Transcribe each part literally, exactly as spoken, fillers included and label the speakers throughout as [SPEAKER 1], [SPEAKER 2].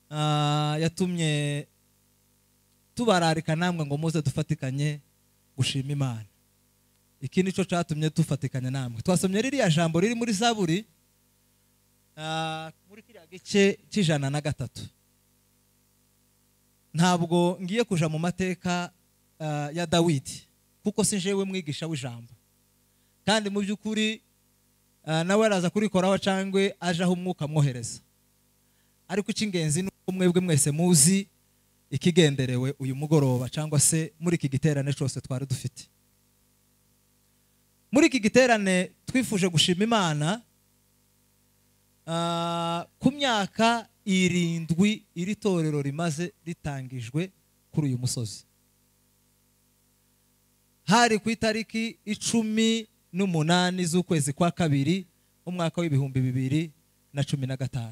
[SPEAKER 1] ah, yatumye tubararika namwe ngo muze dufatikanye gushima Imana. Iki nico catumye dufatikanya namwe. Twasomye ririya jambo riri muri Zaburi ah, muri kiriya gice cy'ijana na gatatu. Ntabwo ngiye kuja mu mateka uh, ya Dawidi kuko sinjewe mwigisha w'ijambo, kandi mu byukuri uh, nawe araza kurikoraho cangwe ajaho umwuka mwohereza. Ariko icy'ingenzi nuko mwebwe mwese muzi ikigenderewe uyu mugoroba cangwa se muri iki giterane cyose twari dufite. Muri iki giterane twifuje gushima Imana uh, ku myaka irindwi iri torero rimaze ritangijwe kuri uyu musozi. Hari ku itariki icumi n'umunani z'ukwezi kwa kabiri umwaka w'ibihumbi bibiri na cumi na gatanu.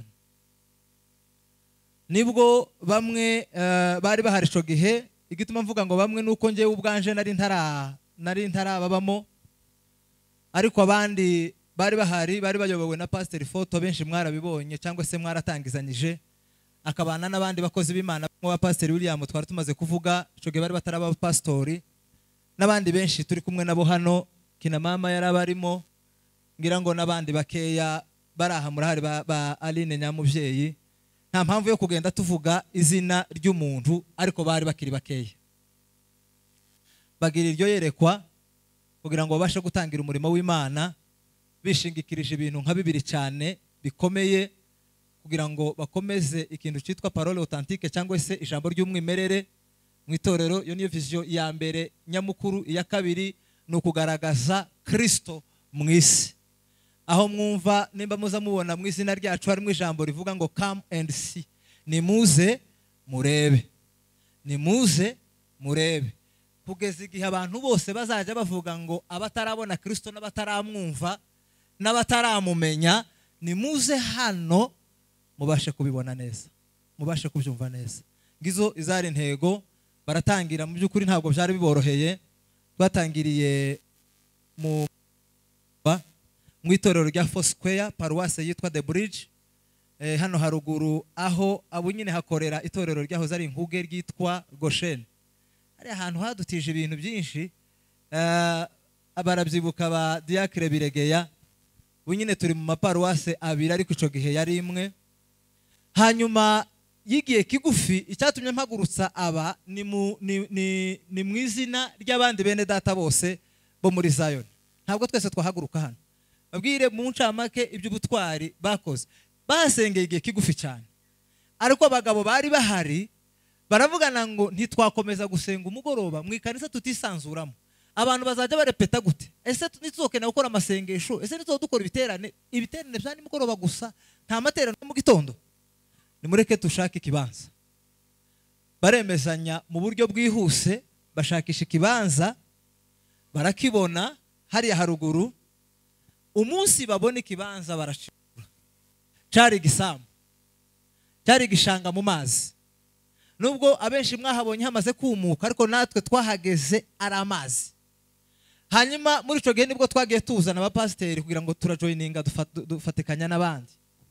[SPEAKER 1] Nibwo bamwe uh, bari bahari ico gihe. Igituma mvuga ngo bamwe nuko ngewe ubwanje nari ntara nari ntarababamo, ariko abandi bari bahari, bari bayobowe na Pastor Foto. Benshi mwarabibonye cyangwa se mwaratangizanyije, akabana n'abandi bakozi b'Imana wa Pastor William twari tumaze kuvuga. Ico gihe bari bataraba pastori, n'abandi benshi turi kumwe nabo hano. Kina mama yarabarimo, ngira ngo n'abandi bakeya baraha murahari ba, ba Aline Nyamubyeyi. Nta mpamvu yo kugenda tuvuga izina ry'umuntu, ariko bari bakiri bakeya. Bagira iryo yerekwa kugira ngo babashe gutangira umurimo w'Imana bishingikirije ibintu nka bibiri cyane bikomeye, kugira ngo bakomeze ikintu cyitwa parole authentique cyangwa se ijambo ry'umwimerere mu itorero. Yo niyo vision ya mbere nyamukuru. Iya kabiri ni ukugaragaza Kristo mu isi. Aho mwumva nimba muza mubona mu izina ryacu harimo ijambo rivuga ngo come and see, ni muze murebe, ni muze murebe, kugeza igihe abantu bose bazajya bavuga ngo abatarabona Kristo n'abataramwumva n'abataramumenya, ni muze hano mubashe kubibona neza, mubashe kubyumva neza. Ngizo izari intego. Baratangira, mu byukuri ntabwo byari biboroheye. Batangiriye mu mu itorero rya Foursquare, paruwase yitwa The Bridge eh, hano haruguru, aho abo nyine hakorera itorero ryahoze ari inkuge ryitwa Goshen. Ari ahantu hadutije ibintu byinshi. uh, abarabyibuka ba Diacre Biregeya. Unyine turi mu maparuwase abiri, ariko ico gihe yari imwe. Hanyuma yigiye kigufi, icyatumye mpagurutsa aba ni mu ni, ni, ni mu izina ry'abandi bene data bose bo muri Zion. Ntabwo twese twahaguruka hano. Babwire mu ncamake iby'ubutwari bakoze. Basengeye igihe kigufi cyane, ariko abagabo bari bahari baravugana ngo ntitwakomeza gusenga umugoroba mu ikanisa tutisanzuramo. Abantu bazajya barepeta gute? Ese nitsoke na gukora amasengesho? Ese nitso dukora ibiterane? Ibiterane bya nimugoroba gusa, nta materano mu gitondo? Nimureke tushake ikibanza. Baremezanya mu buryo bwihuse, bashakisha ikibanza, barakibona hariya haruguru. Umunsi babona ikibanza barashikura. Cyari gisambu, cyari gishanga mu mazi. Nubwo abenshi mwahabonye hamaze kumuka, ariko natwe twahageze ari amazi. Hanyuma muri ico gihe nibwo twagiye tuzana abapasiteri kugira ngo turajoininga dufatikanya n'abandi.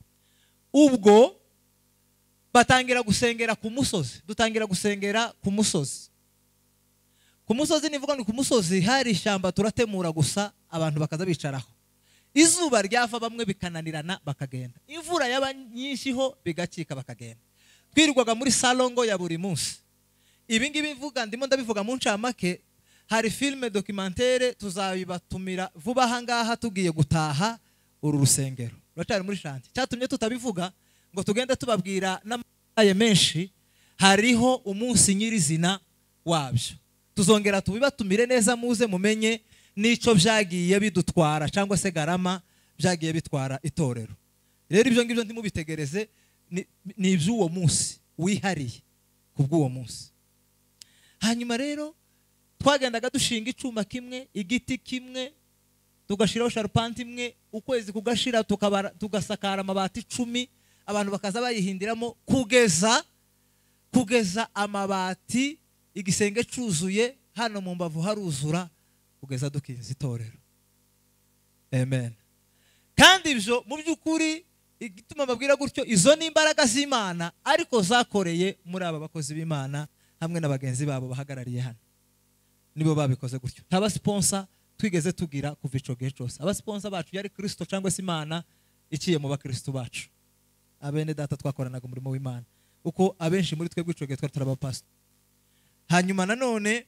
[SPEAKER 1] Ubwo batangira gusengera ku musozi, dutangira gusengera ku musozi. Ku musozi nivuga ni ku musozi hari ishyamba turatemura gusa, abantu bakaza bicaraho. Izuba ryava bamwe bikananirana bakagenda, imvura yaba nyinshi ho bigacika bakagenda. Twirirwaga muri salongo ya buri munsi. Ibi ngibi bivuga, ndimo ndabivuga mu ncamake. Hari filme documentaire tuzabibatumira vuba hangaha tugiye gutaha uru rusengero. Rutari muri shanti. Cyatumye tutabivuga ngo tugende tubabwira n'amaye menshi. Hariho umunsi nyirizina wabyo. Tuzongera tubibatumire neza muze mumenye nico byagiye bidutwara cyangwa se garama byagiye bitwara itorero. Rero ibyo ngibyo ntimubitegereze, ni iby'uwo munsi wihariye kubw'uwo munsi. Hanyuma rero twagendaga dushinga icuma kimwe, igiti kimwe, tugashiraho sharpante imwe, ukwezi kugashira tukabara tugasakara amabati icumi, abantu bakaza bayihindiramo kugeza kugeza amabati igisenge cyuzuye, hano mu mbavu haruzura kugeza dukinze itorero. Amen. Kandi ibyo mu by'ukuri igituma babwira gutyo, izo ni imbaraga z'Imana ariko zakoreye muri aba bakozi b'Imana hamwe n'abagenzi babo bahagarariye hano, nibo babikoze gutyo. nta ba sponsor twigeze tugira kuva ico gihe cyose. aba sponsor bacu yari Kristo cyangwa se Imana iciye mu bakristo bacu, abene data twakoranaga umurimo w'Imana, uko abenshi muri twebwe ico gihe twari turabapastor. Hanyuma nanone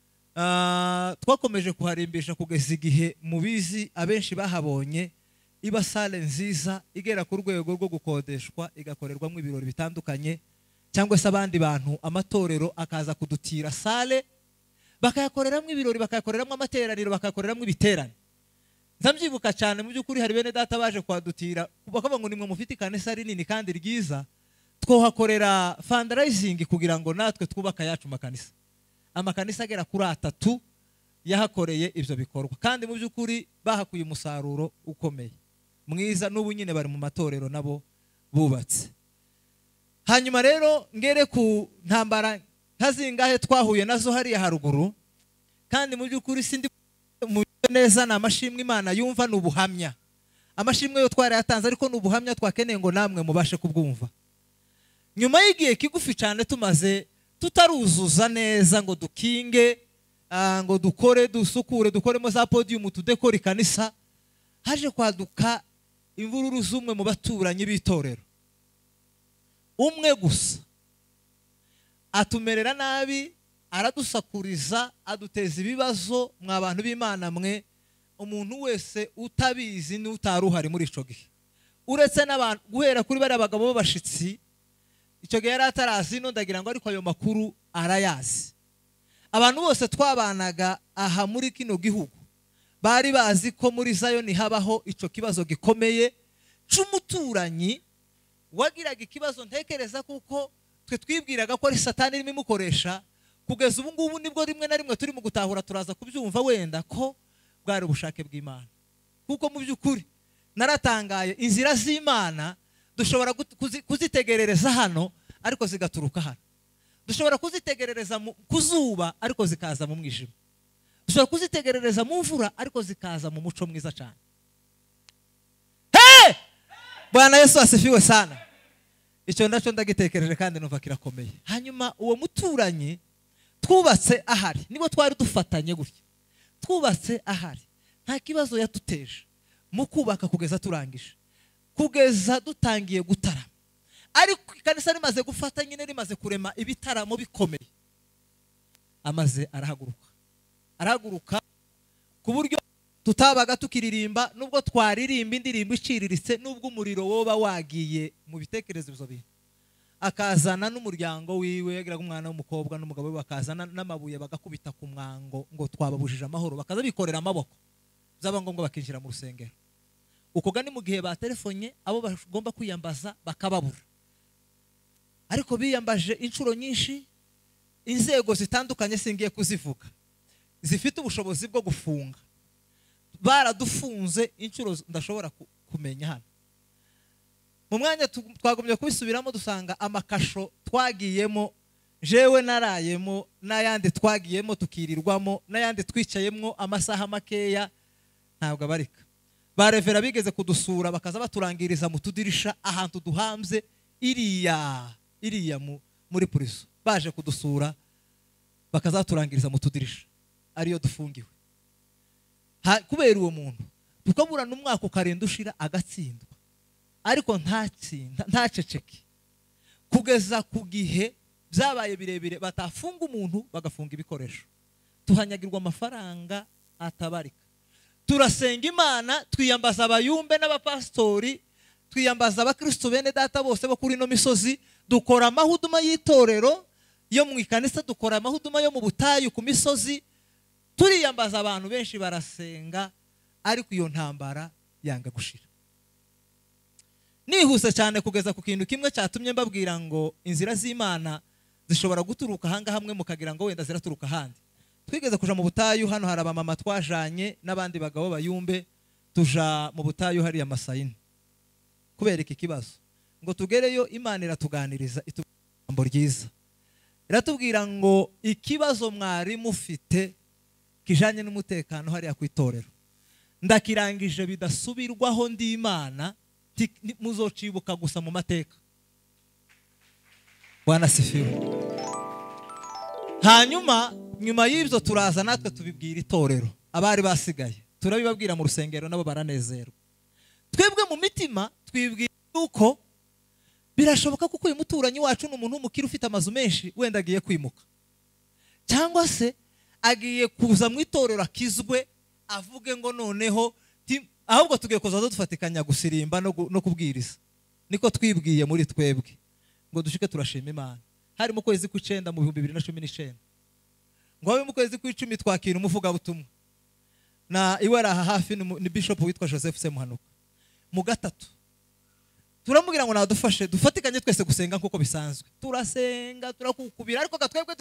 [SPEAKER 1] uh, twakomeje kuharimbisha kugeza igihe mubizi abenshi bahabonye iba sale nziza igera ku rwego rwo gukodeshwa igakorerwamo ibirori bitandukanye, cyangwa se abandi bantu amatorero akaza kudutira sale bakayakoreramo ibirori, bakayakoreramo amateraniro, bakayakoreramo ibiterane. Nzamyibuka cyane mu by'ukuri, hari bene data baje kwadutira bakavuga ngo nimwe mufite ikanisa rinini kandi ryiza, twohakorera fundraising kugira ngo natwe twubaka yacu makanisa. Amakanisa agera kuri atatu yahakoreye ivyo bikorwa, kandi mu by'ukuri bahakuye umusaruro ukomeye mwiza, n'ubu nyine bari mu matorero nabo bubatse. Hanyuma rero ngere ku ntambara ntazingahe twahuye nazo hariya haruguru, kandi mu by'ukuri sindi mu neza na amashimwe Imana yumva n'ubuhamya. Amashimwe yo twari yatanze ariko n'ubuhamya twakeneye ngo namwe mubashe kubwumva. Nyuma y'igihe kigufi cyane tumaze tutaruzuza neza ngo dukinge, uh, ngo dukore dusukure dukoremo za podium tudekora ikanisa, haje kwaduka imvururu z'umwe mu baturanyi b'itorero. Umwe gusa atumerera nabi, aradusakuriza, aduteza ibibazo. Mwa bantu b'Imana mwe, umuntu wese utabizi n'utaruhari muri ico gihe, uretse n'abantu guhera kuri bari abagabo b'abashitsi, ico gihe yari atarazi no ndagira ngo ariko ayo makuru arayazi. Abantu bose twabanaga aha muri kino gihugu bari bazi ko muri Zayoni habaho ico kibazo gikomeye c'umuturanyi wagiraga ikibazo. Ntekereza kuko twe twibwiraga ko ari Satani irimo imukoresha, kugeza ubu ngubu nibwo rimwe na rimwe turi mu gutahura turaza kubyumva wenda ko bwari ubushake bw'Imana. Kuko mu by'ukuri naratangaye, inzira z'Imana dushobora kuzitegerereza hano ariko zigaturuka hano, dushobora kuzitegerereza ku zuba ariko zikaza mu mwijima, dushobora kuzitegerereza mu mvura ariko zikaza mu muco mwiza cyane. Hey! Bwana Yesu asifiwe sana. Icyo ndacho ndagitekereje kandi numva kirakomeye. Hanyuma uwo muturanyi twubatse ahari, nibo twari dufatanye gutya, twubatse ahari, nta kibazo yatuteje mu kubaka kugeza turangije, kugeza dutangiye gutarama. Ariko ikanisa rimaze gufata nyine, rimaze kurema ibitaramo bikomeye, amaze arahaguruka arahaguruka ku buryo tutabaga tukiririmba, nubwo twaririmba indirimbo iciriritse, nubwo umuriro woba wagiye mu bitekerezo byo bintu, akazana n'umuryango wiwe, yagiraga umwana w'umukobwa n'umugabo we, bakazana n'amabuye bagakubita ku mwango ngo twababujije amahoro, bakaza bikorera amaboko, byaba ngombwa bakinjira mu rusengero. Uko gani mu gihe batelefonye abo bagomba kwiyambaza bakababura, ariko biyambaje inshuro nyinshi, inzego zitandukanye singiye kuzivuga zifite ubushobozi bwo gufunga, baradufunze inshuro ndashobora kumenya hano. Mu mwanya twagumye kubisubiramo, dusanga amakasho twagiyemo, jewe narayemo, n'ayandi twagiyemo tukirirwamo, n'ayandi twicayemo amasaha makeya ntabwo abarika. Barevera bigeze kudusura bakaza baturangiriza mu tudirisha ahantu duhambye iriya iriya muri police, baje kudusura bakaza baturangiriza mu tudirisha ariyo dufungiwe. Kubera uwo muntu tukabura n'umwaka ukarenda ushira agatsindwa, ariko ntatsinda ntaceceke, kugeza ku gihe byabaye birebire batafunga umuntu bagafunga ibikoresho, tuhanyagirwa amafaranga atabarika. Turasenga Imana, twiyambaza abayumbe n'abapastori, twiyambaza abakristo bene data bose bo kuri no misozi, dukora amahuduma y'itorero yo mu ikanisa, dukora amahuduma yo mu butayu ku misozi, turiyambaza abantu benshi barasenga, ariko iyo ntambara yanga gushira. Nihuse cyane kugeza ku kintu kimwe cyatumye mbabwira ngo inzira z'Imana zishobora guturuka hanga hamwe mukagira ngo wenda ziraturuka handi. Twigeze kuja mu butayu, hano hari abamama twajanye n'abandi bagabo bayumbe, tuja mu butayu hari ya Masayini kubera iki kibazo, ngo tugereyo Imana iratuganiriza ijambo ryiza, iratubwira ngo ikibazo mwari mufite kijanye n'umutekano hariya ku itorero ndakirangije bidasubirwaho, ndi Imana muzocibuka gusa mu mateka. Bwana sifiwe. Hanyuma nyuma y'ibyo turaza natwe tubibwira itorero abari basigaye, turabibabwira mu rusengero nabo baranezerwa. Twebwe mu mitima twibwira uko birashoboka kuko uyu muturanyi wacu ni umuntu w'umukire ufite amazu menshi, wenda agiye kwimuka, cyangwa se agiye kuza mu itorero akizwe avuge ngo noneho ahubwo tugiye kuzaza dufatikanya gusirimba no kubwiriza. Niko twibwiye muri twebwe ngo dushike turashima Imana. Hari mu kwezi kw'icenda mu bihumbi bibiri na cumi n'icenda, ngo habe mu kwezi kw'icumi twakira umuvugabutumwa na iwe araha hafi ni bishop witwa Joseph Semuhanuka. Mu gatatu turamubwira ngo nadufashe dufatikanye twese gusenga nkuko bisanzwe. Turasenga turakukubira, ariko gatwebwe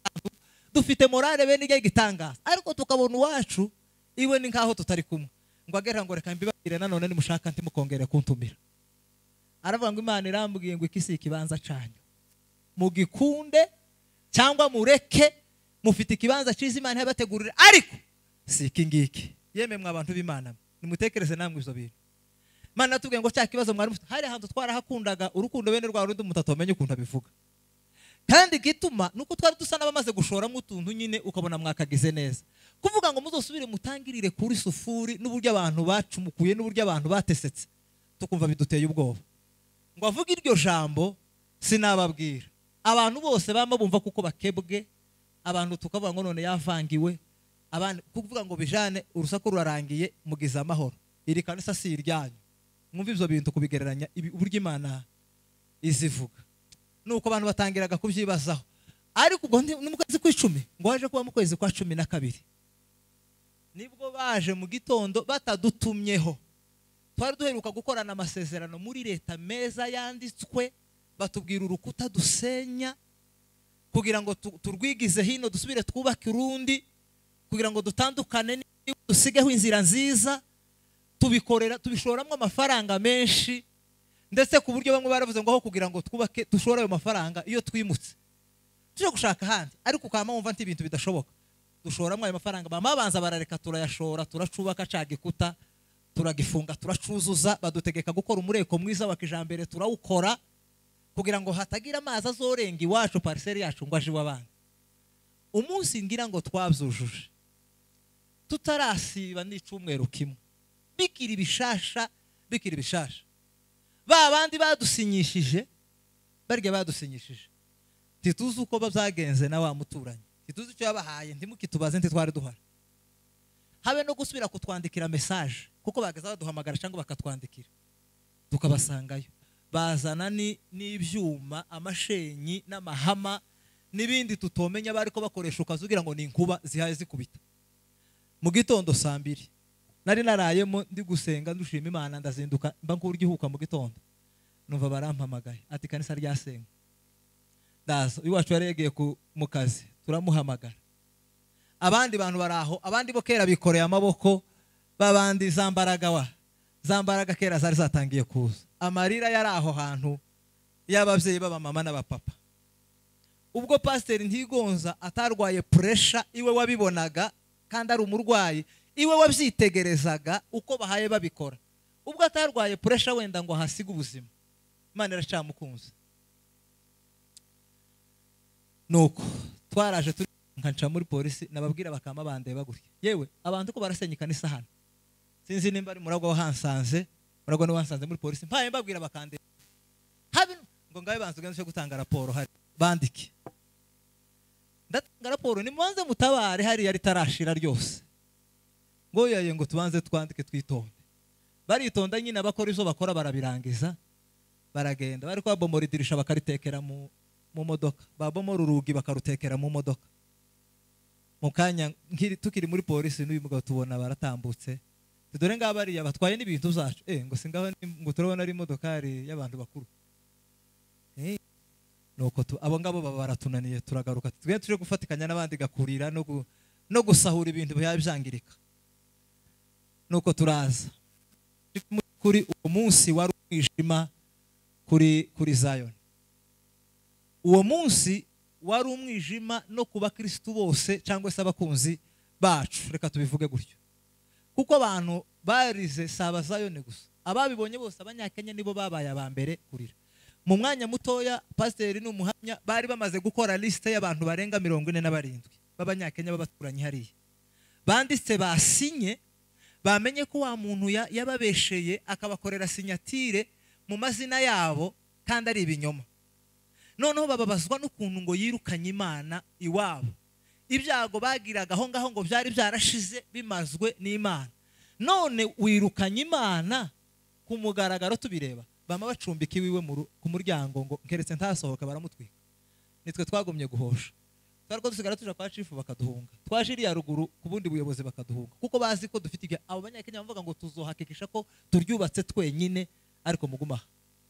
[SPEAKER 1] dufite morale bene igihe gitangaza, ariko tukabona uwacu iwe ni nkaho tutari kumwe. Ngo agera ngo reka mbibabwire nanone nimushaka ntimukongere kuntumira. Aravuga ngo Imana irambwiye ngo iki si ikibanza canyu, mugikunde cyangwa mureke, mufite ikibanza cyiza Imana yabategurira, ariko si iki ngiki. Yemwe mwa abantu b'Imana nimutekereze namwe izo bintu. Imana natubwiye ngo cya kibazo mwari mufite hari ahantu twarahakundaga urukundo bene rwa rundi mutatomenye ukuntu abivuga, kandi gituma nuko twari dusa n'abamaze gushoramo utuntu nyine ukabona mwakagize neza. Kuvuga ngo muzosubire mutangirire kuri sufuri n'uburyo abantu bacumukuye n'uburyo abantu batesetse, tukumva biduteye ubwoba. Ngo avuga iryo jambo sinababwira, abantu bose bama bumva kuko bakebwe, abantu tukavuga ngo none yavangiwe, abantu kuvuga ngo bijane urusaku rurarangiye mugize amahoro, iri kanisa si iryanyu. Mwumva ivyo bintu kubigereranya uburyo Imana izivuga, nuko abantu batangiraga kubyibazaho. Ariko ubwo ni mu kwezi kw'icumi, ngo waje kuba mu kwezi kwa cumi na kabiri nibwo baje mu gitondo batadutumyeho. Twari duheruka gukorana amasezerano muri leta meza yanditswe, batubwira urukuta dusenya kugira ngo turwigize hino dusubire twubake urundi, kugira ngo dutandukane dusigeho inzira nziza. Tubikorera tubishoramwe amafaranga menshi, ndetse ku buryo bamwe baravuze ngo aho kugira ngo twubake dushora ayo mafaranga iyo twimutse tuje gushaka handi, ariko ukama wumva nti ibintu bidashoboka. Dushoramwe ayo mafaranga bama banza barareka turayashora, turacubaka cagikuta, turagifunga, turacuzuza, badutegeka gukora umureko mwiza wa kijambere, turawukora kugira ngo hatagira amazi azorenga iwacu parcelle yacu ngo aje wabandi. Umunsi ngira ngo twabyujuje tutarasiba n'icumweru kimwe, bikiri bishasha bikiri bishasha ba bandi badusinyishije barya badusinyishije tituzi uko bazagenze na wa muturanyi, tituzi icyo yabahaye, ntimukitubaze nti twari duhari. Habe no gusubira kutwandikira message kuko bageza baduhamagara cyangwa bakatwandikira tukabasangayo, bazana ni n'ibyuma, amashenyi n'amahama n'ibindi tutomenya bariko bakoresha, ukazugira ngo ni inkuba zihaye zikubita. Mu gitondo saa mbiri nari narayemo ndi gusenga ndushima Imana, ndazinduka mba nkuryihuka mu gitondo numva barampamagaye ati kanisa ryasenga. Ndazo iwacu yaregeye mu kazi, turamuhamagara. Abandi bantu baraho, abandi bo kera bikoreye amaboko, babandi zambaraga wa zambaraga kera zari zatangiye kuza, amarira yari aho hantu y'abavyeyi baba mama n'abapapa. Ubwo pasteur Ntigonza atarwaye pressure, iwe wabibonaga kandi ari umurwayi, iwe wabyitegerezaga uko bahaye babikora. Ubwo atarwaye pressure wenda ngo hasiga ubuzima, Imana iracamukunze. Nuko twaraje turi nkanca muri polisi, nababwira bakama bande bagurye, yewe abantu ko barasenyika kanisa hano, sinzi nimba ari muragwa wahansanze, muragwa no wansanze muri polisi, mpaye mbabwira bakande habe ngo ngabe banzuga cyo gutanga raporo, hari bandiki ndatanga raporo, ni mwanze mutabare hari yari tarashira ryose, ngo yaye ngo tubanze twandike twitonde. Baritonda nyine abakora izo bakora barabirangiza, baragenda bari kwa bomora idirisha bakaritekera mu mu modoka, babomora urugi bakarutekera mu modoka. Mukanya nkiri tukiri muri polisi n'uyu mugabo tubona baratambutse, tudore ngabari yabatwaye n'ibintu zacu, eh ngo singaho ngo turabona ari imodokari y'abantu bakuru. Eh nuko abo ngabo baba baratunaniye, turagaruka tugende tuje gufatikanya n'abandi gakurira no no gusahura ibintu byangirika. Nuko turaza kuri uwo munsi wari umwijima kuri kuri Zion. Uwo munsi wari umwijima no kuba Kristo bose cyangwa se abakunzi bacu, reka tubivuge gutyo, kuko abantu barize saba Zion gusa, ababibonye bose abanyakenya nibo babaye aba mbere kurira. Mu mwanya mutoya pasiteri n'umuhamya bari bamaze gukora liste y'abantu barenga mirongo ine na barindwi b'abanyakenya b'abaturanyi hariya, banditse basinye, bamenye ko wa muntu yababesheye akabakorera sinyatire mu mazina yabo kandi ari ibinyoma. Noneho bababazwa n'ukuntu ngo yirukanye Imana iwabo, ibyago bagiraga aho ngaho ngo byari byarashize bimazwe n'Imana. None wirukanye Imana ku mugaragaro tubireba, bama bacumbika iwiwe ku muryango ngo keretse ntasohoka baramutwika. Nitwe twagomye guhosha, twariko dusigara tuja kwa chief bakaduhunga, twaje iriya ruguru ku bundi buyobozi bakaduhunga, kuko bazi ko dufite ibya abo banyakenya bavuga ngo tuzohakikisha ko turyubatse twenyine ariko muguma.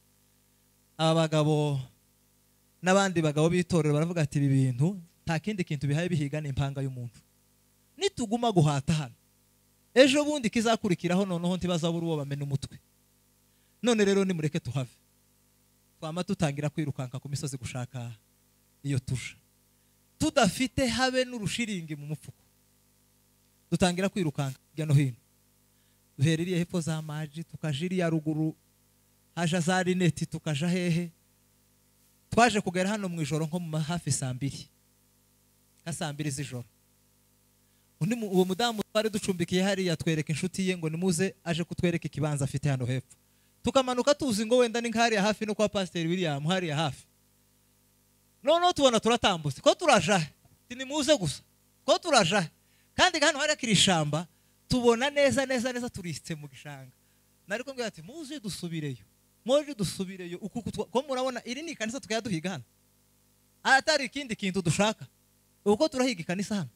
[SPEAKER 1] Aba bagabo n'abandi bagabo bitorero baravuga ati ibi bintu nta kindi kintu bihaye bihiga n'impanga y'umuntu, nituguma guhata hano ejo bundi kizakurikiraho noneho ntibazabura uwo bamena umutwe. None rero nimureke tuhave, twama tutangira kwirukanka ku misozi gushaka iyo tuja, tudafite habe n'urushiringi mu mufuko, dutangira kwirukanka hirya no hino, duhereriye hepfo za maji tukaja iriya ruguru haja za rineti tukaja hehe. Twaje kugera hano mu ijoro nko mu hafi saa mbiri nka saa mbiri z'ijoro. Undi uwo mudamu twari ducumbikiye hariya twereka inshuti ye ngo nimuze aje kutwereka ikibanza afite hano hepfo. Tukamanuka tuzi ngo wenda ni nk'hariya hafi no kwa Pasiteri William hariya hafi. Noneho tubona turatambutse ko turaja, nimuze gusa ko turaja, kandi hano hari akiri ishamba tubona neza neza neza turisitse mu gishanga. Nariko mbwira ati muze dusubireyo, muze dusubireyo uku ko murabona iri ni kanisa tukayaduhiga hano, atari ikindi kintu dushaka uko turahiga kanisa hano.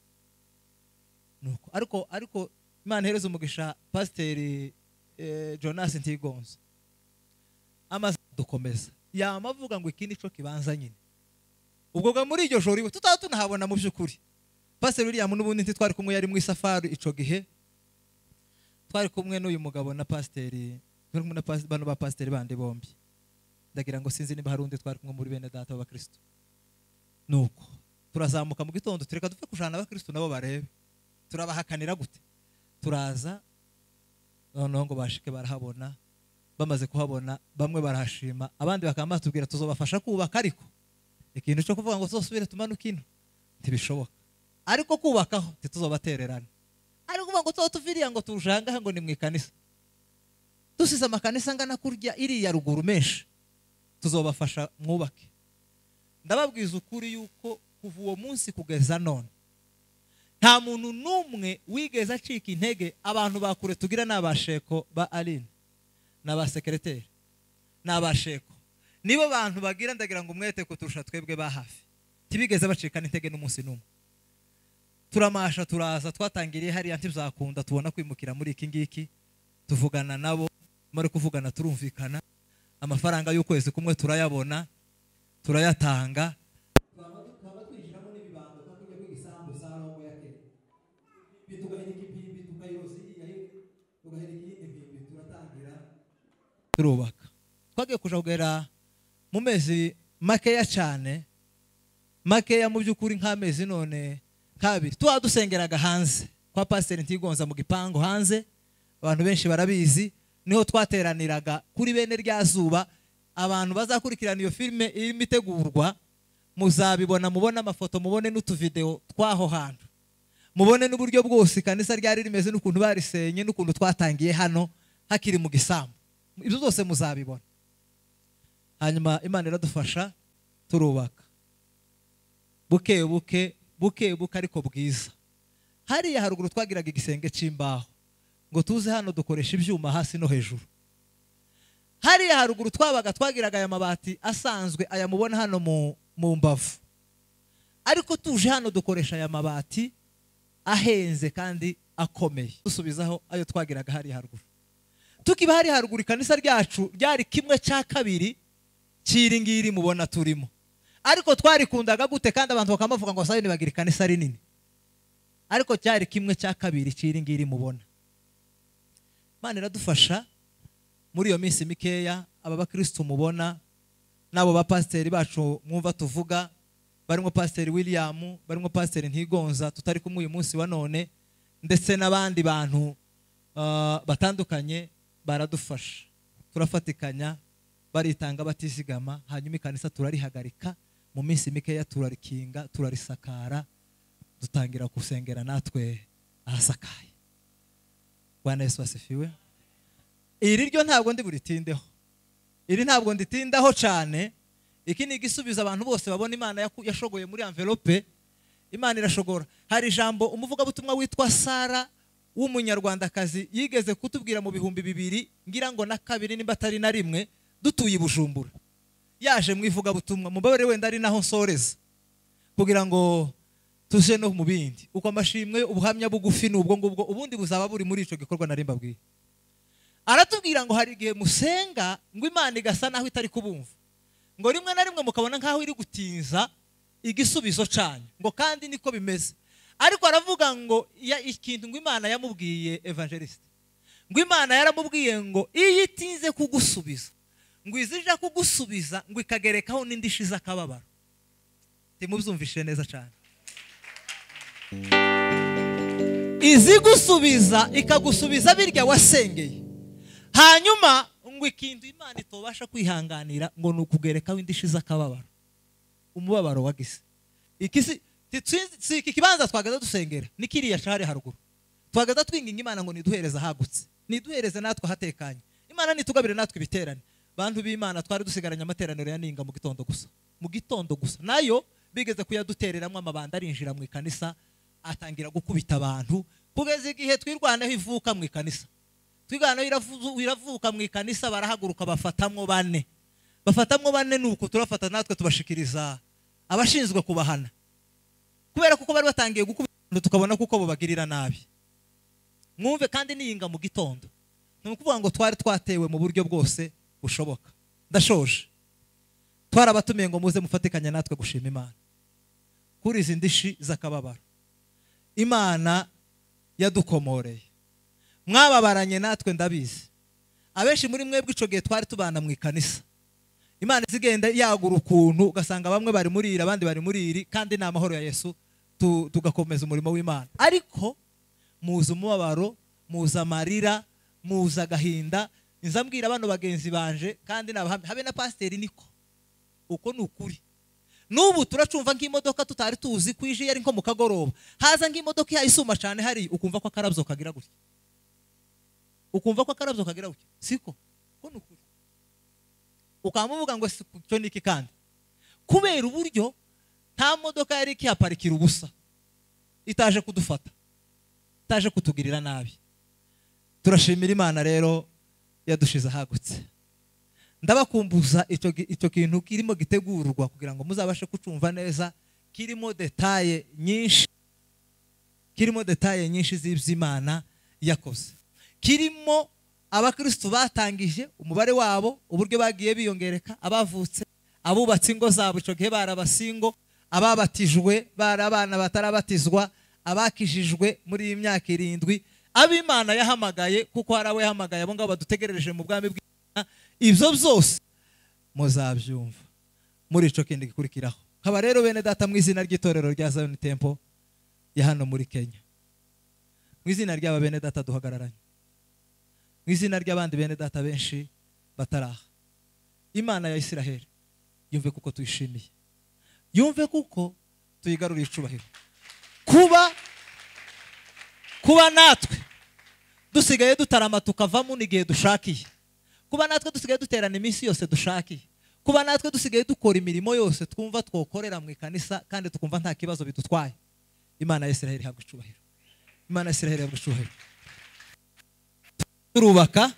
[SPEAKER 1] Nuko ariko ariko Imana hereza umugisha Pasiteri eh, Jonas Ntigonza amaze dukomeza yamavuga ngo iki nico kibanza nyine. Ubwo bwa muri iryo joro iwe tutaba tunahabona mu byukuri. Pasiteri William n'ubundi nti twari kumwe yari mu isafari ico gihe, twari kumwe n'uyu mugabo na pasiteri bari kumwe na bano ba pasiteri bandi bombi, ndagira ngo sinzi niba hari undi twari kumwe muri bene data b'abakristo. Nuko turazamuka mu gitondo tureka dupfe kujana abakristo nabo barebe turabahakanira gute. Turaza noneho ngo bashike barahabona, bamaze kuhabona bamwe barahashima, abandi bakama batubwira tuzobafasha kubaka, ariko ikintu cyo kuvuga ngo tuzosubire tumanuka ino ntibishoboka, ariko kubakaho ntituzobatererana, ariko kuvuga ngo tuzotuviriya ngo tujangahe ngo ni mu ikanisa dusize amakanisa ngana kurya iriya ruguru menshi, tuzobafasha mwubake. Ndababwiza ukuri yuko kuva uwo munsi kugeza none nta muntu numwe wigeze acika intege. Abantu bakure tugira n'abasheko ba Aline n'abasekreteri n'abasheko nibo bantu bagira ndagira ngo mwete ko turusha twebwe ba hafi, tibigeze bacika intege n'umunsi numwe. Turamasha turaza twatangiriye hariya ntibzakunda, tubona kwimukira muri iki ngiki, tuvugana nabo, mari kuvugana turumvikana, amafaranga y'ukwezi kumwe turayabona turayatanga. Turubaka twagiye kuja kugera mu mezi makeya cyane, makeya mu byukuri nk'amezi none kabiri. Tuwa dusengeraga hanze kwa Pasiteri Ntigonza mu gipango hanze, abantu benshi barabizi, niho twateraniraga kuri bene rya zuba. Abantu bazakurikirana iyo filme irimo itegurwa muzabibona, mubone amafoto, mubone n'utuvideo twaho hantu, mubone n'uburyo bwose kanisa ryari rimeze n'ukuntu barisenye n'ukuntu twatangiye hano hakiri mu gisambu. Ibyo zose muzabibona. Hanyuma Imana iradufasha turubaka buke buke buke buke ariko bwiza. Hariya haruguru twagiraga igisenge c'imbaho ngo tuze hano dukoresha ibyuma hasi no hejuru. Hariya haruguru twabaga twagiraga aya mabati asanzwe, aya mubona hano mu mu mbavu, ariko tuje hano dukoresha aya mabati ahenze kandi akomeye, dusubizaho ayo twagiraga hariya haruguru. Tukiba hari haruguru kanisa ryacu ryari kimwe cya kabiri ciringiri mubona turimo, ariko twari kundaga gute kandi abantu bakamuvuga ngo sayo nibagira kanisa rinini, ariko cyari kimwe cya kabiri ciringiri mubona. Imana iradufasha muri iyo minsi mikeya, aba bakristo mubona nabo ba pasiteri bacu mwumva tuvuga, barimo Pasiteri William, barimo Pasiteri Ntigonza tutari kumwe uyu munsi wa none, ndetse n'abandi bantu uh, batandukanye baradufasha. turafatikanya baritanga batizigama, hanyuma ikanisa turarihagarika, mu minsi mikeya turarikinga, turarisakara, dutangira gusengera natwe ahasakaye. Bwana Yesu asifiwe. Iri ryo ntabwo ndi buritindeho, iri ntabwo nditindaho cyane. Iki ni igisubizo abantu bose babona Imana yashogoye muri envelope. Imana irashogora. Hari ijambo umuvugabutumwa witwa Sara w'umunyarwandakazi yigeze kutubwira mu bihumbi bibiri ngira ngo na kabiri nimba atari na rimwe, dutuye Bujumbura. Yaje mu ivugabutumwa, mubabare wenda ari naho nsoreza kugira ngo tuje no mu bindi. Uko amashimwe ubuhamya bugufi n'ubwo ngubwo ubundi buzaba buri muri ico gikorwa nari mbabwiye. Aratubwira ngo hari igihe musenga ngo Imana igasa naho itari kubumva, ngo rimwe na rimwe mukabona nkaho iri gutinza igisubizo cyanyu, ngo kandi niko bimeze. Ariko aravuga ngo ya ikintu ngo Imana yamubwiye evangeliste, ngo Imana yaramubwiye ngo iyo itinze kugusubiza, ngo izija kugusubiza ngo ikagerekaho n'indishi z'akababaro. Timubyumvishe neza cyane. Izi gusubiza ikagusubiza birya wasengeye, hanyuma ngo ikintu Imana itobasha kwihanganira ngo nukugerekaho indishi z'akababaro, umubabaro wagise. Ikisi si iki kibanza twagaza dusengera nikiriya share haruguru, twagaza twinginga Imana ngo niduhereza hagutse, niduhereze natwe hatekanye. Imana nitugabire natwe ibiterane. Bantu b'Imana twari dusigaranye amateraniro ya ninga mu gitondo gusa, mu gitondo gusa, nayo bigeze kuyadutereramwe amabanda arinjira mu ikanisa, atangira gukubita abantu kugeza igihe twirwaneho ivuka mu ikanisa. Twiganaho iravuka mu ikanisa, barahaguruka bafatamwo bane, bafatamwo bane nuko turafata natwe tubashikiriza abashinzwe kubahana, kubera kuko bari batangiye gukubita, tukabona kuko bo bagirira nabi. Mwumve kandi niyinga mu gitondo, nukuvuga ngo twari twatewe mu buryo bwose bushoboka. Ndashoje. Twarabatumiye ngo muze mufatikanya natwe gushima Imana kuri izi ndishi z'akababaro Imana yadukomoreye. Mwababaranye natwe ndabizi, abenshi muri mwebwe ico gihe twari tubana mu ikanisa. Imana zigenda yagura ukuntu ugasanga bamwe bari muri iri abandi bari muri iri, kandi ni amahoro ya Yesu tugakomeza umurimo w'Imana. Ariko muza umubabaro, muza amarira, muza agahinda. Nzambwira abantu bagenzi banje kandi habe na pasiteri niko uko nukuri. Nubu turacumva nk'imodoka tutari tuzi kwije yari nko mu kagoroba, haza nk'imodoka yayisuma cyane hari ukumva ko akarabyo kagira gutya, ukumva ko akarabyo kagira gutya, siko ko nukuri. Ukamuvuga ngo cyo niki kandi kubera uburyo nta modoka yari kihaparikira ubusa, itaje kudufata, itaje kutugirira nabi. Turashimira Imana rero yadushize hagutse. Ndabakumbuza icyo icyo kintu kirimo gitegurwa kugira ngo muzabashe kucumva neza, kirimo detaye nyinshi, kirimo detaye nyinshi z'iby'Imana yakoze, kirimo abakristo batangije umubare wabo, uburyo bagiye biyongereka, abavutse, abubatse ingo zabo ico gihe barabasingo, ababatijwe barabana batarabatizwa, abakijijwe muri iyi myaka irindwi, ab'Imana yahamagaye kuko harawe yahamagaye abo ngabo badutegerereje mu bwami bw'Imana. Ibyo byose muzabyumva muri ico kindi gikurikiraho. Haba rero bene data mu izina ry'itorero rya Zion Temple ya hano muri Kenya, mu izina ry'aba bene data duhagararanye, mu izina ry'abandi bene data benshi bataraha, Imana ya Isiraheli yumve kuko tuyishimiye, yumve kuko tuyigaruriye icubahiro. Kuba kuba natwe dusigaye dutarama tukavamo n'igihe dushakiye, kuba natwe dusigaye duterana iminsi yose dushakiye, kuba natwe dusigaye dukora imirimo yose twumva twokorera mu ikanisa kandi tukumva nta kibazo bidutwaye. Imana ya Isiraheli habwe icubahiro, Imana ya Isiraheli habwe icubahiro. Turubaka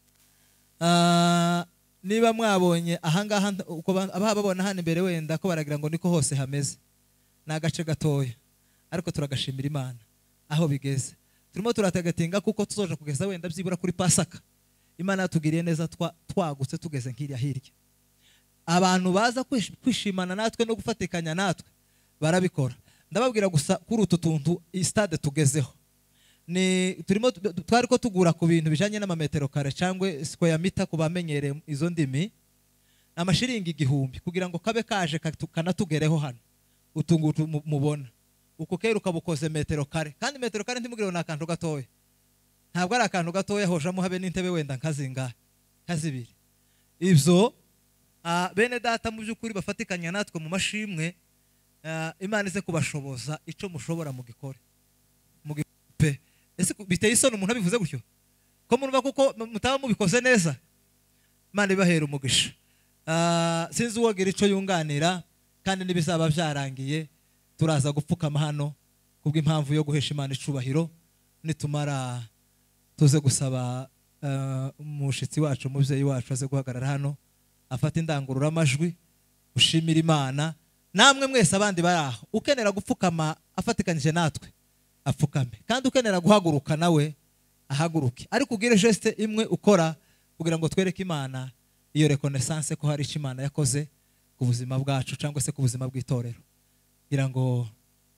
[SPEAKER 1] niba mwabonye ahangaha uko ababona hano imbere wenda ko baragira ngo niko hose hameze, nagace gatoya, ariko turagashimira Imana aho bigeze. Turimo turatagatinga kuko tuzoje kugeza wenda byibura kuri Pasaka. Imana yatugiriye neza twagutse tugeze nkiriya hirya. Abantu baza kwishimana natwe no gufatikanya natwe barabikora. Ndababwira gusa kuri utu tuntu stade tugezeho, ni turimo twari ko tugura ku bintu bijanye n'amametero kare cyangwa square meter ku bamenyere izo ndimi, amashiringi igihumbi kugira ngo kabe kaje kanatugereho hano utungutu mubona. Uko kera ukabukoze metero kare, kandi metero kare ntimugire na akantu gatoya, ntabwo ari akantu gatoya hojamo habe n'intebe wenda nkazinga. kazibiri. Ibyo bene data mu by'ukuri bafatikanya natwe mu mashimwe, Imana ize kubashoboza icyo mushobora mu gikore mu gipe. Ese biteye isoni umuntu abivuze gutyo ko murumva kuko mutaba mubikoze neza. Imana ibahera umugisha. Sinzi uwagira icyo yunganira, kandi n'ibizaba byarangiye turaza gupfukama hano kubw'impamvu yo guhesha Imana icubahiro. Nitumara tuze gusaba umushitsi wacu, umubyeyi wacu aze guhagarara hano afata indangurura amajwi ushimira Imana. Namwe mwese abandi bari aho, ukenera gupfukama afatikanyije natwe apfukame, kandi ukenera guhaguruka nawe ahaguruke, ariko ugire geste imwe ukora kugira ngo twereke Imana iyo reconnaissance ko hari icyo Imana yakoze ku buzima bwacu cyangwa se ku buzima bw'itorero. Kugira ngo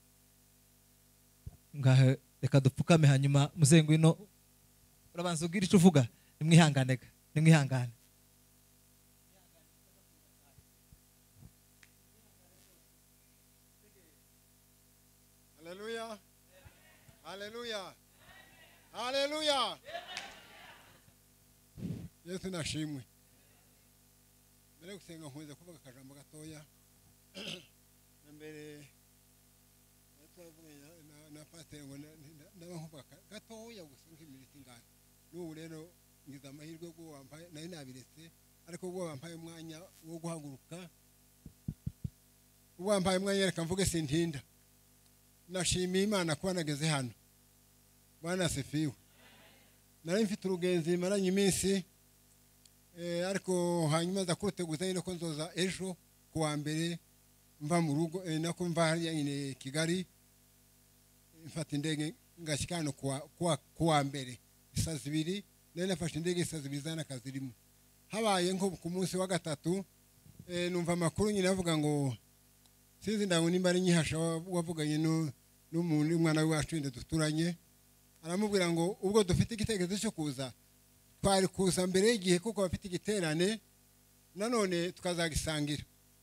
[SPEAKER 1] ngahe reka dupfukame, hanyuma muzengu ino urabanza ugira icyo uvuga. Nimwihangane, nimwihangane.
[SPEAKER 2] Haleluya, haleluya, haleluya. Yesu nashimwe. Mbere yo gusenga nkunze kuvuga akajambo gatoya. Mbere na pasiteri ngo ndaba nkuvuga gatoya gusa nk'iminota ingana. N'ubu rero ngize amahirwe yo wampaye, nari nabiretse, ariko ubwo wampaye umwanya wo guhaguruka, ubwo wampaye umwanya reka mvuge sintinda. Nashimiye Imana kuba nageze hano. Bwana asifiwe. Nari mfite urugenzi maranye iminsi, eh ariko hanyuma za kuruteguza nyine ko nzoza ejo kuwa mbere mva mu rugo, eh, nako mva hariya nyine Kigali, mfata indege ngashikano kuwa kuwa kuwa mbere isa zibiri. Nari nafashe indege isa zibiri zana kazirimo. Habaye nko ku munsi wa gatatu, eh numva amakuru nyine avuga ngo sinzi ndango nimba ari nyihasha wavuganye no n'umuntu umwana wacu inde duturanye, aramubwira ngo ubwo dufite igitekerezo cyo kuza twari kuza mbere y'igihe kuko bafite igiterane nanone tukazagisangira.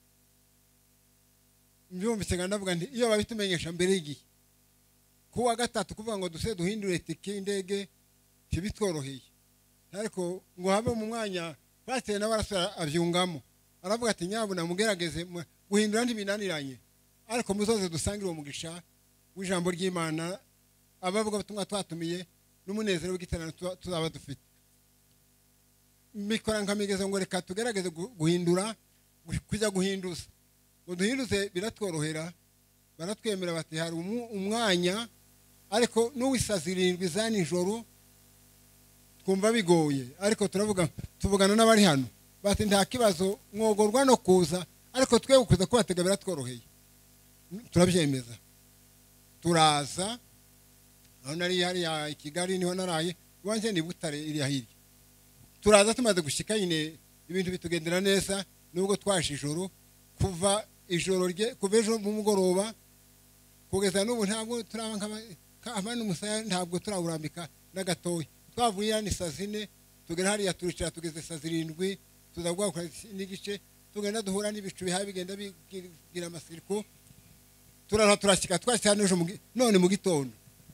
[SPEAKER 2] Mbyumvise ndavuga nti iyo babitumenyesha mbere y'igihe kuwa gatatu kuvuga ngo duse duhindure tike indege kibitworoheye, ariko ngo habe mu mwanya pasiteri nawe arasura abyungamo, aravuga ati nyabuna mugerageze guhindura ntibinaniranye, ariko muzoze dusangire uwo mugisha w'ijambo ry'Imana abavuga batumwa twatumiye n'umunezero w'igiterane tuzaba dufite. Mikora nkamigeze ngo reka tugerageze guhindura, kujya guhinduza ngo duhinduze biratworohera. Baratwemera bati hari umwanya, ariko n'uwisaza irindwi za nijoro twumva bigoye, ariko turavuga tuvugana n'abari hano bati nta kibazo mwogorwa no kuza, ariko twe ukuza kubatega biratworoheye. Turabyemeza turaza. Aho nari hari ya Kigali niho naraye, wanje ni Butare iri hirya. Turaza tumaze gushika nyine ibintu bitugendera neza, nubwo twaje ijoro kuva ijoro rye kuva ejo mu mugoroba kugeza n'ubu ntabwo turabanka abana umusaya, ntabwo turawurambika na gatoya. Twavuye ni saa zine tugera hariya turicara tugeze saa zirindwi, tuzagwa n'igice tugenda duhura n'ibicu bihaye bigenda bigira amasiriko. Turara turashika twashyana ejo none mu gitondo.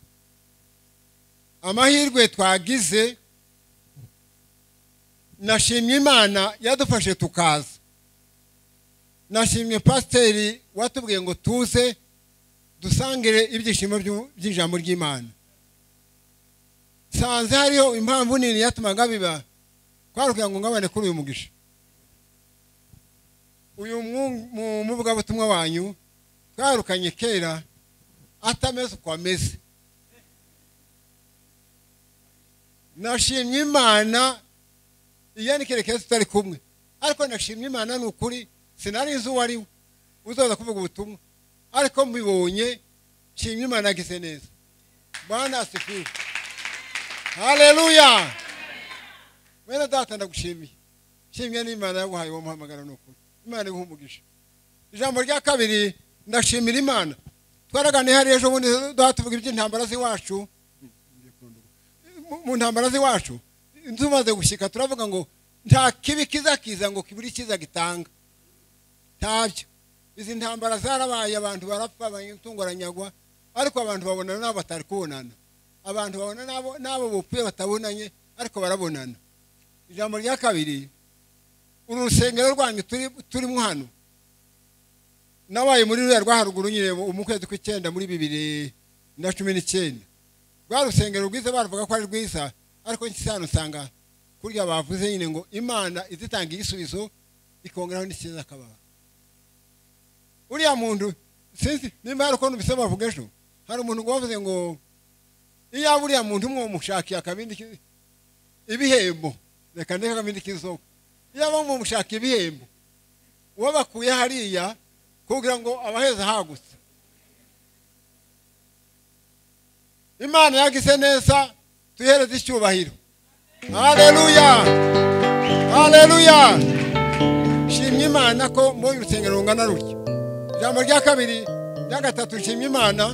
[SPEAKER 2] Amahirwe twagize, nashimye Imana yadufashe tukaza. Nashimye pasiteri watubwiye ngo tuze dusangire ibyishimo by'ijambo ry'Imana. Sanze hariho impamvu nini yatumaga biba kwarukiye ngo ngabane kuri uyu mugisha. Uyu muvuga butumwa wanyu twarukanye kera atameze uko ameze. Nashimye Imana iyani kerekeza tutari kumwe, ariko nashimye Imana n'ukuri sinari nzi uwo ari we uzoza kuvuga ubutumwa, ariko mbibonye shimye Imana agise neza. Bwana asifiwe. Haleluya. Mwene data ndagushimiye. Shimye n'Imana yaguhaye uwo muhamagara n'ukuri. Imana iguhe umugisha. Ijambo rya kabiri, ndashimira Imana. Twaragane hari ejo bundi tuvuga iby'intambara z'iwacu. Mu ntambara z'iwacu tumaze gushika turavuga ngo nta kibi kizakiza ngo kiburi kiza gitanga. Tabyo. Izi ntambara zarabaye, abantu barapfa, abanyungoranyagwa, ariko abantu babonana nabo batari kubonana. Abantu babona nabo nabo bupfuye batabonanye, ariko barabonana. ijambo rya kabiri, uru rusengero rwanyu turi turimo hano nabaye muri ruriya rwa haruguru nyine mu kwezi kw'icyenda muri bibiri na cumi n'icyenda. Rwa rusengero rwiza baravuga ko ari rwiza, ariko nkisano usanga kurya bavuze nyine ngo Imana izitanga igisubizo ikongeraho n'ikiza kabara. Uriya muntu sinzi nimba hari ukuntu bisaba bavuga ejo, hari umuntu ngo bavuze ngo iya buriya muntu umwe mushakiye akabindi ibihembo, reka ndeka akabindi kizo, iya bamwe mushakiye ibihembo wabakuye hariya kugira ngo abaheza hagutse. Imana yagize neza, tuhereze icyubahiro. Haleluya, haleluya. Shimye Imana ko mbonye urusengero rungana rutyo. Ijambo rya kabiri rya gatatu, shimye Imana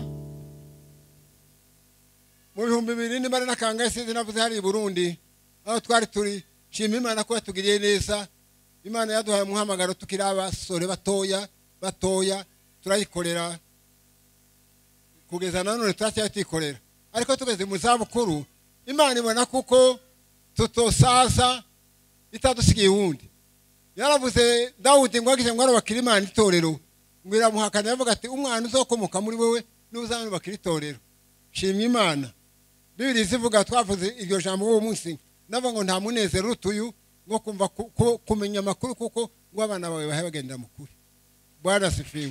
[SPEAKER 2] mu bihumbi bibiri n'imana n'akangahe sinzi navuze hari i Burundi aho twari turi. Shimye Imana ko yatugiriye neza. Imana yaduhaye umuhamagaro tukiri abasore batoya batoya, turayikorera kugeza nanone turacyayikorera, ariko tugeze mu zabukuru Imana ibona kuko tutosaza itadusigiye wundi. Yaravuze Dawudi ngo agize ngo arabakira Imana itorero, ngo iramuhakana yavuga ati umwana uzokomoka muri wewe n'uzana bakira itorero. Shimye Imana. Bibiri zivuga twavuze iryo jambo uwo munsi, nava ngo nta munezero rutuyu ngo kumva kumenya amakuru kuko ngo abana bawe bahe bagenda mukuri. Bwana sifiwe.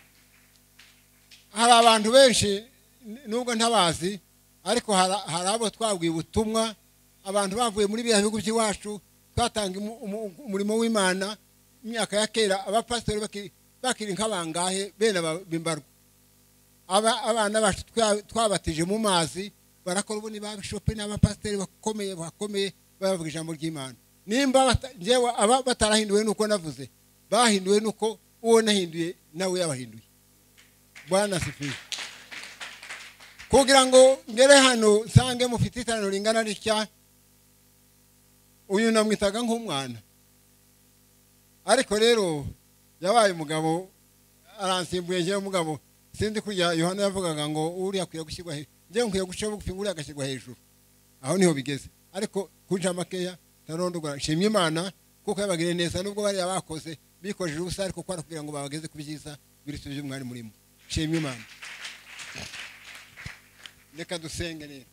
[SPEAKER 2] Hari abantu benshi nubwo ntabazi, ariko hari abo twabwiye ubutumwa, abantu bavuye muri biya bihugu by'iwacu twatanga umurimo w'Imana imyaka ya kera. Abapastori bakiri nk'abangahe bene bimbarwa, abana bacu twabatije mu mazi barakora ubu ni ba bishop n'abapastori bakomeye bakomeye bavuga ijambo ry'Imana. Nimba njewe aba batarahinduwe nuko navuze, bahinduwe nuko uwo nahinduye nawe yabahinduye. Bwana sifiwe. Kugira ngo ngere hano sange mufite itano ringana ritya, uyu namwitaga nk'umwana, ariko rero yabaye umugabo aransimbuye. Nje umugabo sindi kujya Yohana yavugaga ngo uri akwiye gushyirwa hejuru, nje nkwiye guca bugufi uri agashyirwa hejuru. Aho niho bigeze, ariko kunja makeya tarondogora. Shimye Imana kuko yabagire neza, nubwo bari abakoze bikojeje ubusa, ariko kwara kugira ngo babageze kubyiza birutse by'umwari murimo. Shimye Imana. Reka dusenge rero.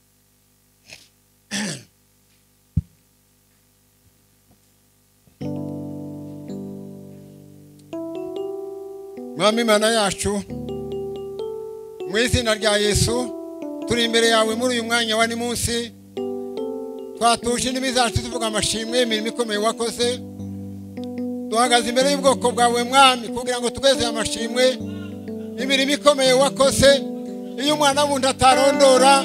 [SPEAKER 2] Mwami Imana yacu, mu izina rya Yesu turi imbere yawe muri uyu mwanya wa ni munsi, twatuje indimi zacu tuvuga amashimwe imirimo ikomeye wakoze. Duhagaze imbere y'ubwoko bwawe Mwami kugira ngo tugeze amashimwe imirimo ikomeye wakoze. Iyo umwana wundi atarondora,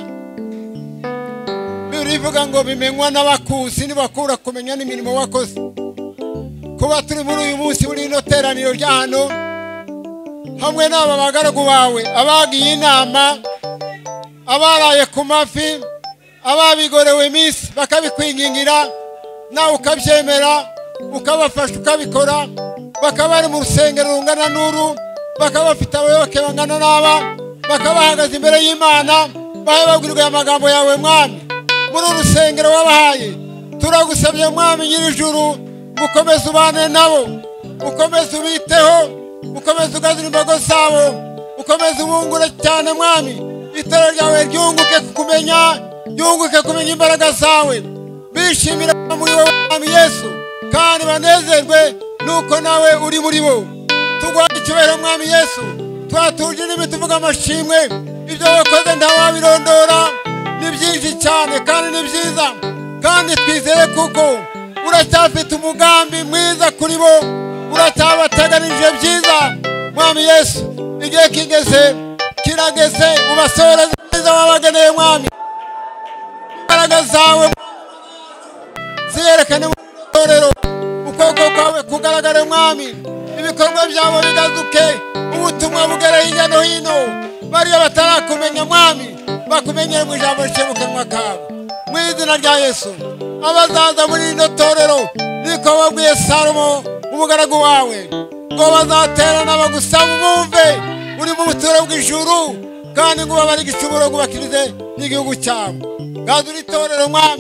[SPEAKER 2] Bibiri ivuga ngo bimenywa n'abakuzi nibakura kumenya n'imirimo wakoze. Kuba turi muri uyu munsi muri ino teraniro rya hano hamwe n'aba bagaragu bawe, abagiye inama, abaraye ku mafi, ababigorewe iminsi bakabikwingingira, nawe ukabyemera ukabafasha ukabikora, bakaba bari mu rusengero rungana n'uru, bakaba bafite abayoboke bangana n'aba, bakaba bahagaze imbere y'Imana bababwirwa amagambo yawe Mwami. Muri urusengero wabahaye turagusabye Mwami nyir'ijuru, ukomeze ubane nabo, ukomeze ubiteho, ukomeze ugazira imbago zabo, ukomeze ubungure cyane Mwami. Itara ryawe ryunguke kukumenya, ryunguke kumenya imbaraga zawe, bishimira muri wowe Mwami Yesu, kandi banezerwe nuko nawe uri muri bo. Tugwa icyubahiro Mwami Yesu, twatuje n'ibiti tuvuga amashimwe. Ibyo wakoze ntawabirondora, ni byinshi cyane kandi ni byiza, kandi twizeye kuko uracyafite umugambi mwiza kuri bo, uracyabateganije byiza Mwami Yesu. Igihe kigeze kirageze, ubasoreze neza wabageneye Mwami. Imbaraga zawe ziyerekane mu itorero, ukuboko kwawe kugaragare Mwami. Ibikorwa byabo bigazuke, ubutumwa bugere hirya no hino, bariya batarakumenya Mwami bakumenyere mu ijambo riciye mu kanwa kawe. Mu izina rya Yesu, abazaza muri ino torero niko wabwiye Salomo umugaragu wawe ngo bazaterana bagusaba umwumve uri mu buturo bw'ijuru, kandi ngo babare igicumuro ngo bakirize n'igihugu cyabo. Gaza uri torero Mwami,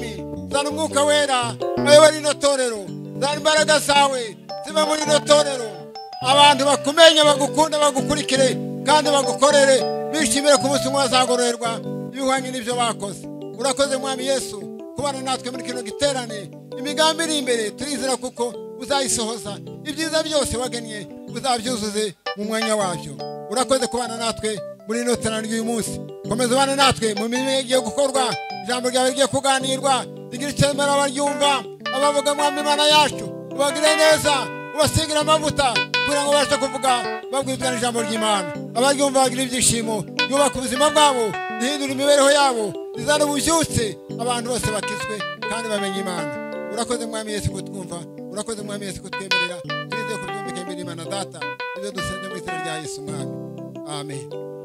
[SPEAKER 2] zana umwuka wera ayobora ino torero, zana imbaraga zawe ziba muri ino torero, abantu bakumenye bagukunda bagukurikire kandi bagukorere bishimire ku munsi umwe bazagororerwa ibihwanye n'ibyo bakoze. Urakoze mwami Yesu kubana natwe muri kino giterane, imigambi iri imbere turizera kuko uzayisohoza, ibyiza byose wagennye uzabyuzuze mu mwanya wabyo. Urakoze kubana natwe muri ino terane ry'uyu munsi, komeza ubane natwe mu mirimo igiye gukorwa, ijambo ryawe rigiye kuganirwa rigira icyemera abaryumva, abavuga mwami Imana yacu ubagire neza, ubasigira amavuta kugira ngo babashe kuvuga babwizwa n'ijambo ry'Imana, abaryumva bagira ibyishimo, yubaka ubuzima bwabo, rihindura imibereho yabo, rizana ububyutse, abantu bose bakizwe kandi bamenye Imana. Urakoze mwami Yesu kutwumva, urakoze mwami Yesu kutwemerera, turizeye kubyumvika imbere y'Imana Data, ibyo dusenze mu izina rya Yesu mwami. Amen.